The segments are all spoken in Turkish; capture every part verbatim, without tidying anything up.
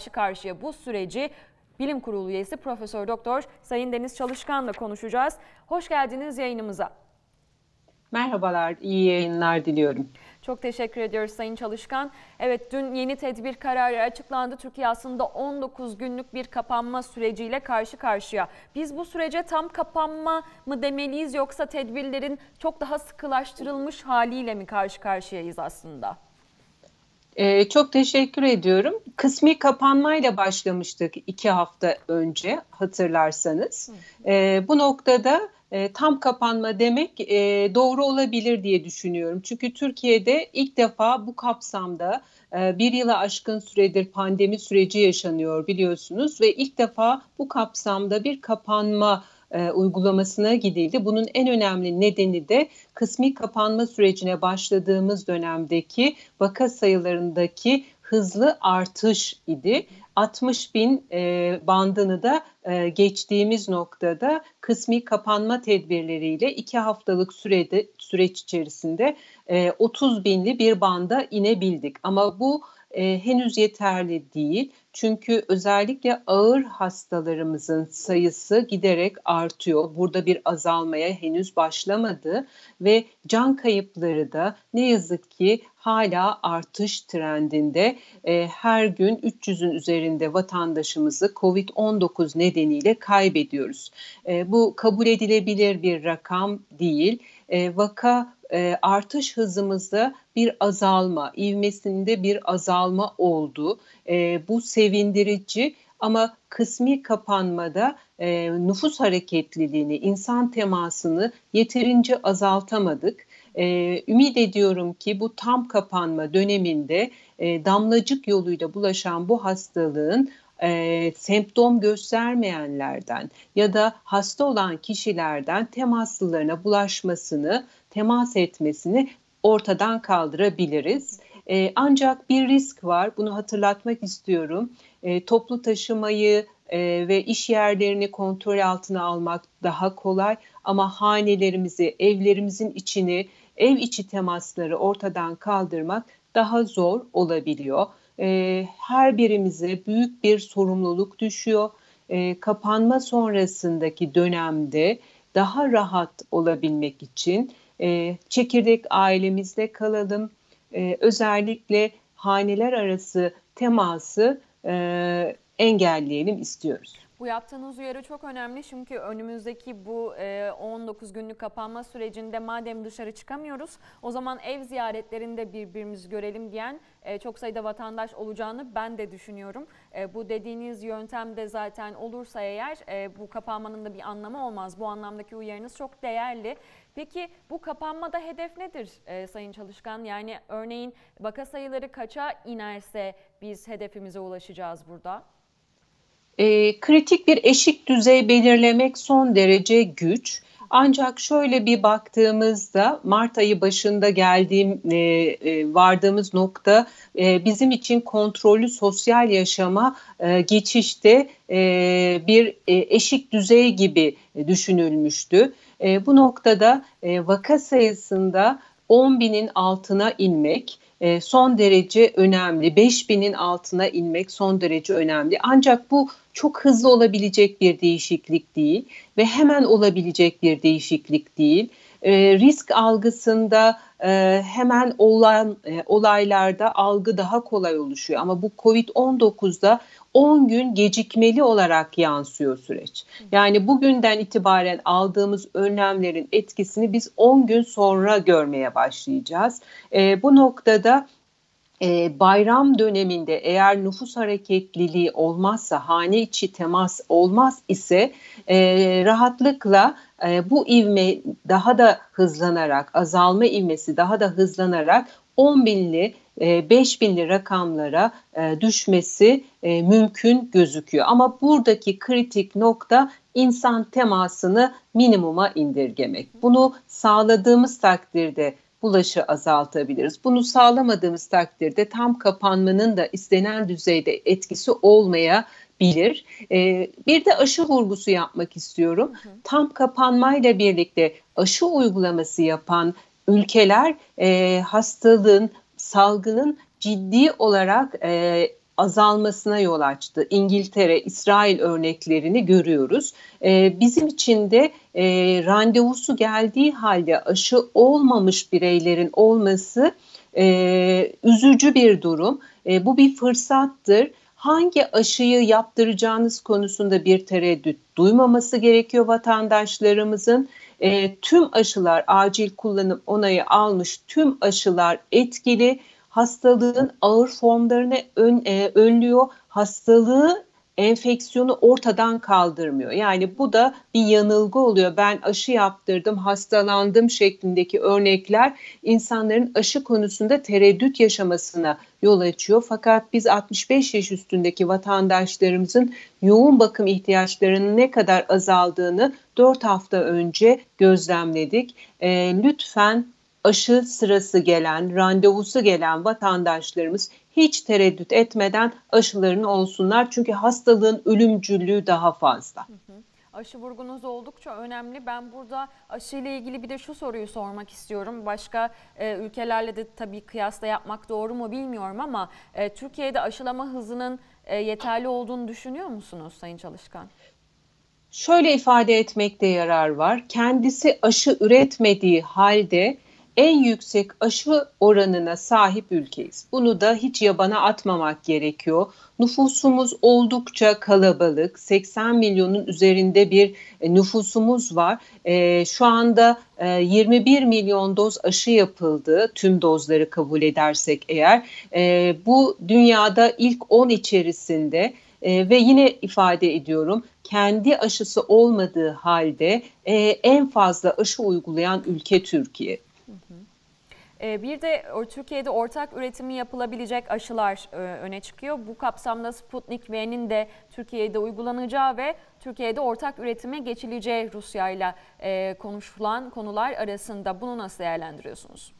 karşıya bu süreci Bilim Kurulu üyesi Profesör Doktor Sayın Deniz Çalışkan'la konuşacağız. Hoş geldiniz yayınımıza. Merhabalar, iyi yayınlar diliyorum. Çok teşekkür ediyoruz Sayın Çalışkan. Evet, dün yeni tedbir kararı açıklandı. Türkiye aslında on dokuz günlük bir kapanma süreciyle karşı karşıya. Biz bu sürece tam kapanma mı demeliyiz, yoksa tedbirlerin çok daha sıkılaştırılmış haliyle mi karşı karşıyayız aslında? Ee, çok teşekkür ediyorum. Kısmi kapanmayla başlamıştık iki hafta önce, hatırlarsanız. Ee, bu noktada e, tam kapanma demek e, doğru olabilir diye düşünüyorum. Çünkü Türkiye'de ilk defa bu kapsamda e, bir yıla aşkın süredir pandemi süreci yaşanıyor biliyorsunuz. Ve ilk defa bu kapsamda bir kapanma E, uygulamasına gidildi. Bunun en önemli nedeni de kısmi kapanma sürecine başladığımız dönemdeki vaka sayılarındaki hızlı artış idi. altmış bin e, bandını da e, geçtiğimiz noktada kısmi kapanma tedbirleriyle iki haftalık sürede süreç içerisinde e, otuz binli bir banda inebildik. Ama bu e, henüz yeterli değil. Çünkü özellikle ağır hastalarımızın sayısı giderek artıyor. Burada bir azalmaya henüz başlamadı ve can kayıpları da ne yazık ki hala artış trendinde. E, her gün üç yüzün üzerinde vatandaşımızı kovid on dokuz nedeniyle kaybediyoruz. E, bu kabul edilebilir bir rakam değil. E, vaka e, artış hızımızda bir azalma, ivmesinde bir azalma oldu. E, bu sevindirici ama kısmi kapanmada e, nüfus hareketliliğini, insan temasını yeterince azaltamadık. E, ümit ediyorum ki bu tam kapanma döneminde e, damlacık yoluyla bulaşan bu hastalığın e, semptom göstermeyenlerden ya da hasta olan kişilerden temaslılarına bulaşmasını, temas etmesini ortadan kaldırabiliriz. E, ancak bir risk var, bunu hatırlatmak istiyorum. E, toplu taşımayı e, ve iş yerlerini kontrol altına almak daha kolay ama hanelerimizi, evlerimizin içini, ev içi temasları ortadan kaldırmak daha zor olabiliyor. E, her birimize büyük bir sorumluluk düşüyor. E, kapanma sonrasındaki dönemde daha rahat olabilmek için e, çekirdek ailemizde kalalım. Ee, özellikle haneler arası teması e, engelleyelim istiyoruz. Bu yaptığınız uyarı çok önemli, çünkü önümüzdeki bu on dokuz günlük kapanma sürecinde madem dışarı çıkamıyoruz, o zaman ev ziyaretlerinde birbirimizi görelim diyen çok sayıda vatandaş olacağını ben de düşünüyorum. Bu dediğiniz yöntemde zaten olursa eğer bu kapanmanın da bir anlamı olmaz. Bu anlamdaki uyarınız çok değerli. Peki bu kapanmada hedef nedir e, Sayın Çalışkan? Yani örneğin vaka sayıları kaça inerse biz hedefimize ulaşacağız burada? E, kritik bir eşik düzey belirlemek son derece güç. Ancak şöyle bir baktığımızda Mart ayı başında geldiğim e, e, vardığımız nokta e, bizim için kontrollü sosyal yaşama e, geçişte e, bir e, eşik düzey gibi düşünülmüştü. E, bu noktada e, vaka sayısında on binin altına inmek e, son derece önemli. beş binin altına inmek son derece önemli. Ancak bu çok hızlı olabilecek bir değişiklik değil ve hemen olabilecek bir değişiklik değil. E, risk algısında e, hemen olan e, olaylarda algı daha kolay oluşuyor. Ama bu kovid on dokuzda on gün gecikmeli olarak yansıyor süreç. Yani bugünden itibaren aldığımız önlemlerin etkisini biz on gün sonra görmeye başlayacağız. E, bu noktada Ee, bayram döneminde eğer nüfus hareketliliği olmazsa, hane içi temas olmaz ise e, rahatlıkla e, bu ivme daha da hızlanarak, azalma ivmesi daha da hızlanarak on binli, e, beş binli rakamlara e, düşmesi e, mümkün gözüküyor. Ama buradaki kritik nokta insan temasını minimuma indirgemek. Bunu sağladığımız takdirde bulaşı azaltabiliriz. Bunu sağlamadığımız takdirde tam kapanmanın da istenen düzeyde etkisi olmayabilir. Ee, bir de aşı vurgusu yapmak istiyorum. Hı hı. Tam kapanmayla birlikte aşı uygulaması yapan ülkeler e, hastalığın, salgının ciddi olarak e, azalmasına yol açtı. İngiltere, İsrail örneklerini görüyoruz. E, bizim için de e, randevusu geldiği halde aşı olmamış bireylerin olması e, üzücü bir durum. E, bu bir fırsattır. Hangi aşıyı yaptıracağınız konusunda bir tereddüt duymaması gerekiyor vatandaşlarımızın. E, tüm aşılar, acil kullanım onayı almış tüm aşılar etkili. Hastalığın ağır formlarını ön, e, önlüyor. Hastalığı, enfeksiyonu ortadan kaldırmıyor. Yani bu da bir yanılgı oluyor. Ben aşı yaptırdım, hastalandım şeklindeki örnekler insanların aşı konusunda tereddüt yaşamasına yol açıyor. Fakat biz altmış beş yaş üstündeki vatandaşlarımızın yoğun bakım ihtiyaçlarının ne kadar azaldığını dört hafta önce gözlemledik. E, lütfen aşı sırası gelen, randevusu gelen vatandaşlarımız hiç tereddüt etmeden aşılarını olsunlar. Çünkü hastalığın ölümcüllüğü daha fazla. Hı hı. Aşı vurgunuz oldukça önemli. Ben burada aşı ile ilgili bir de şu soruyu sormak istiyorum. Başka e, ülkelerle de tabii kıyasla yapmak doğru mu bilmiyorum ama e, Türkiye'de aşılama hızının e, yeterli olduğunu düşünüyor musunuz Sayın Çalışkan? Şöyle ifade etmekte yarar var. Kendisi aşı üretmediği halde en yüksek aşı oranına sahip ülkeyiz. Bunu da hiç yabana atmamak gerekiyor. Nüfusumuz oldukça kalabalık. seksen milyonun üzerinde bir nüfusumuz var. E, şu anda e, yirmi bir milyon doz aşı yapıldı. Tüm dozları kabul edersek eğer. E, bu dünyada ilk on içerisinde. Ee, ve yine ifade ediyorum, kendi aşısı olmadığı halde e, en fazla aşı uygulayan ülke Türkiye. Hı hı. Ee, bir de Türkiye'de ortak üretimi yapılabilecek aşılar e, öne çıkıyor. Bu kapsamda Sputnik V'nin de Türkiye'de uygulanacağı ve Türkiye'de ortak üretime geçileceği Rusya ile konuşulan konular arasında. Bunu nasıl değerlendiriyorsunuz?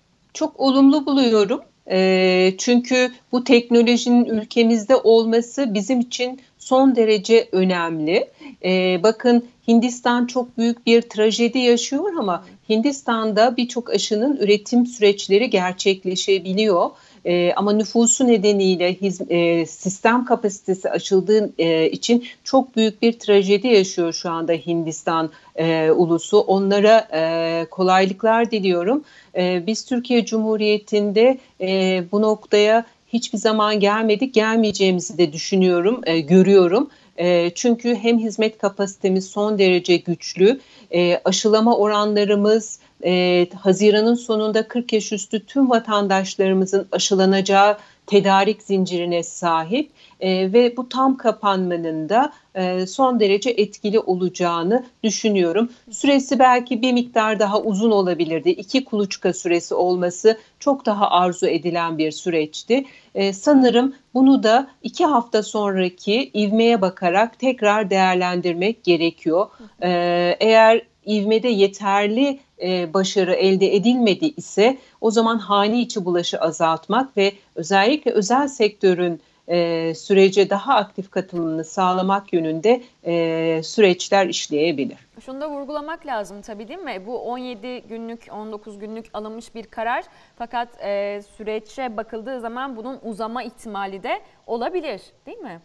Çok olumlu buluyorum. E, çünkü bu teknolojinin ülkemizde olması bizim için son derece önemli. E, bakın Hindistan çok büyük bir trajedi yaşıyor ama Hindistan'da birçok aşının üretim süreçleri gerçekleşebiliyor. E, ama nüfusu nedeniyle his, e, sistem kapasitesi aşıldığı e, için çok büyük bir trajedi yaşıyor şu anda Hindistan e, ulusu. Onlara e, kolaylıklar diliyorum. E, biz Türkiye Cumhuriyeti'nde e, bu noktaya hiçbir zaman gelmedik, gelmeyeceğimizi de düşünüyorum, e, görüyorum. E, çünkü hem hizmet kapasitemiz son derece güçlü, e, aşılama oranlarımız e, Haziran'ın sonunda kırk yaş üstü tüm vatandaşlarımızın aşılanacağı tedarik zincirine sahip e, ve bu tam kapanmanın da e, son derece etkili olacağını düşünüyorum. Süresi belki bir miktar daha uzun olabilirdi. İki kuluçka süresi olması çok daha arzu edilen bir süreçti. E, sanırım bunu da iki hafta sonraki ivmeye bakarak tekrar değerlendirmek gerekiyor. E, eğer ivmede yeterli e, başarı elde edilmedi ise o zaman hane içi bulaşı azaltmak ve özellikle özel sektörün e, sürece daha aktif katılımını sağlamak yönünde e, süreçler işleyebilir. Şunu da vurgulamak lazım tabii, değil mi? Bu on yedi günlük, on dokuz günlük alınmış bir karar. Fakat e, süreçe bakıldığı zaman bunun uzama ihtimali de olabilir, değil mi?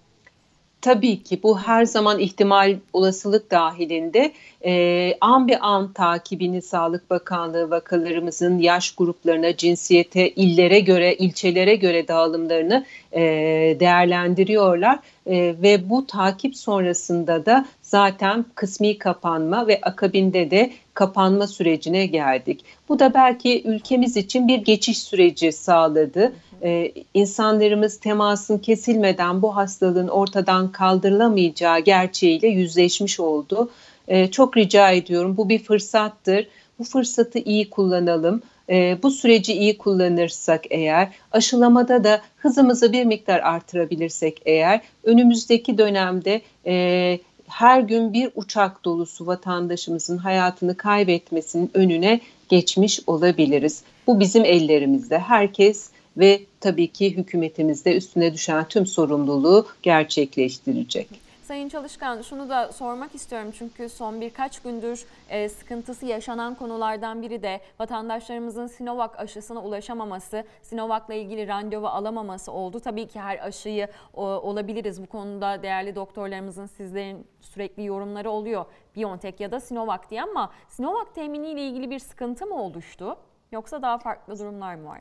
Tabii ki bu her zaman ihtimal, olasılık dahilinde e, an be an takibini Sağlık Bakanlığı vakalarımızın yaş gruplarına, cinsiyete, illere göre, ilçelere göre dağılımlarını e, değerlendiriyorlar. E, ve bu takip sonrasında da zaten kısmi kapanma ve akabinde de kapanma sürecine geldik. Bu da belki ülkemiz için bir geçiş süreci sağladı. Ee, insanlarımız temasın kesilmeden bu hastalığın ortadan kaldırılamayacağı gerçeğiyle yüzleşmiş oldu. Ee, çok rica ediyorum, bu bir fırsattır. Bu fırsatı iyi kullanalım. Ee, bu süreci iyi kullanırsak eğer, aşılamada da hızımızı bir miktar artırabilirsek eğer, önümüzdeki dönemde e, her gün bir uçak dolusu vatandaşımızın hayatını kaybetmesinin önüne geçmiş olabiliriz. Bu bizim ellerimizde. Herkes ve tabii ki hükümetimiz de üstüne düşen tüm sorumluluğu gerçekleştirecek. Sayın Çalışkan, şunu da sormak istiyorum çünkü son birkaç gündür e, sıkıntısı yaşanan konulardan biri de vatandaşlarımızın Sinovac aşısına ulaşamaması, Sinovac'la ilgili randevu alamaması oldu. Tabii ki her aşıyı o, olabiliriz. Bu konuda değerli doktorlarımızın, sizlerin sürekli yorumları oluyor. BioNTech ya da Sinovac diye, ama Sinovac teminiyle ilgili bir sıkıntı mı oluştu? Yoksa daha farklı durumlar mı var?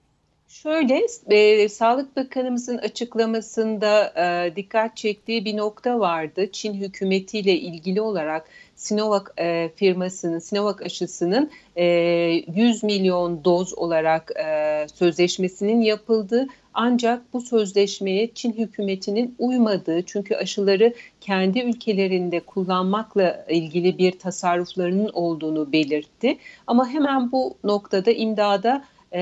Şöyle, e, Sağlık Bakanımızın açıklamasında e, dikkat çektiği bir nokta vardı. Çin hükümetiyle ilgili olarak Sinovac e, firmasının, Sinovac aşısının e, yüz milyon doz olarak e, sözleşmesinin yapıldığı, ancak bu sözleşmeye Çin hükümetinin uymadığı, çünkü aşıları kendi ülkelerinde kullanmakla ilgili bir tasarruflarının olduğunu belirtti. Ama hemen bu noktada imdada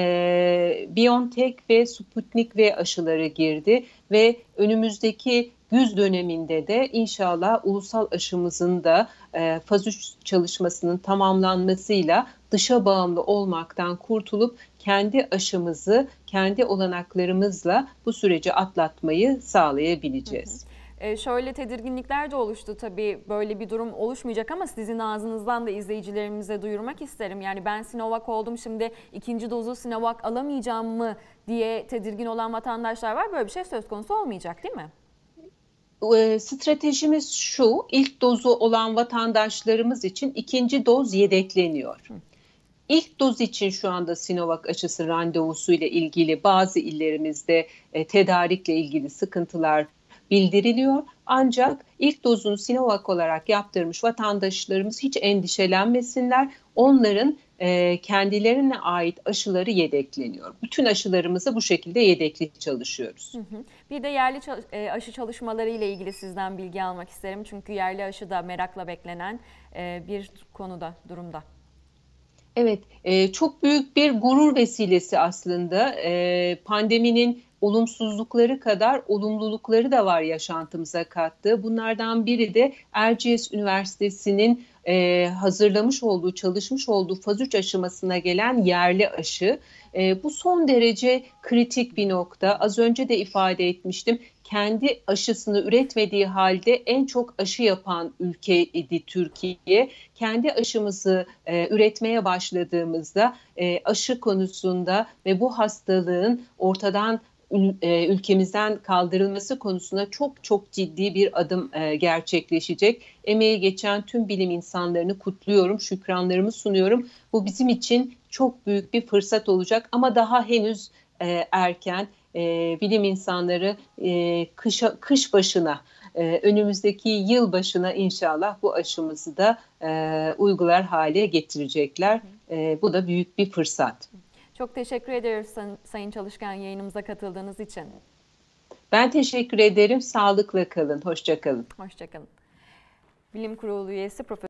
Ee, BioNTech ve Sputnik V aşıları girdi ve önümüzdeki güz döneminde de inşallah ulusal aşımızın da e, faz üç çalışmasının tamamlanmasıyla dışa bağımlı olmaktan kurtulup kendi aşımızı, kendi olanaklarımızla bu süreci atlatmayı sağlayabileceğiz. Hı hı. Ee, şöyle tedirginlikler de oluştu tabii, böyle bir durum oluşmayacak ama sizin ağzınızdan da izleyicilerimize duyurmak isterim. Yani ben Sinovac oldum, şimdi ikinci dozu Sinovac alamayacağım mı diye tedirgin olan vatandaşlar var. Böyle bir şey söz konusu olmayacak değil mi? E, stratejimiz şu: ilk dozu olan vatandaşlarımız için ikinci doz yedekleniyor. Hı. İlk doz için şu anda Sinovac aşısı randevusu ile ilgili bazı illerimizde e, tedarikle ilgili sıkıntılar bildiriliyor. Ancak ilk dozunu Sinovac olarak yaptırmış vatandaşlarımız hiç endişelenmesinler. Onların e, kendilerine ait aşıları yedekleniyor. Bütün aşılarımızı bu şekilde yedekli çalışıyoruz. Hı hı. Bir de yerli aşı çalışmaları ile ilgili sizden bilgi almak isterim. Çünkü yerli aşı da merakla beklenen bir konuda, durumda. Evet, e, çok büyük bir gurur vesilesi aslında. E, pandeminin olumsuzlukları kadar olumlulukları da var yaşantımıza kattığı. Bunlardan biri de Erciyes Üniversitesi'nin e, hazırlamış olduğu, çalışmış olduğu faz üç aşamasına gelen yerli aşı. E, bu son derece kritik bir nokta. Az önce de ifade etmiştim. Kendi aşısını üretmediği halde en çok aşı yapan ülkeydi Türkiye. Kendi aşımızı e, üretmeye başladığımızda e, aşı konusunda ve bu hastalığın ortadan ülkemizden kaldırılması konusunda çok çok ciddi bir adım gerçekleşecek. Emeği geçen tüm bilim insanlarını kutluyorum, şükranlarımı sunuyorum. Bu bizim için çok büyük bir fırsat olacak ama daha henüz erken. Bilim insanları kış, kış başına, önümüzdeki yıl başına inşallah bu aşımızı da uygular hale getirecekler. Bu da büyük bir fırsat. Çok teşekkür ediyoruz Sayın Çalışkan, yayınımıza katıldığınız için. Ben teşekkür ederim. Sağlıkla kalın. Hoşça kalın. Hoşça kalın. Bilim Kurulu üyesi Profesör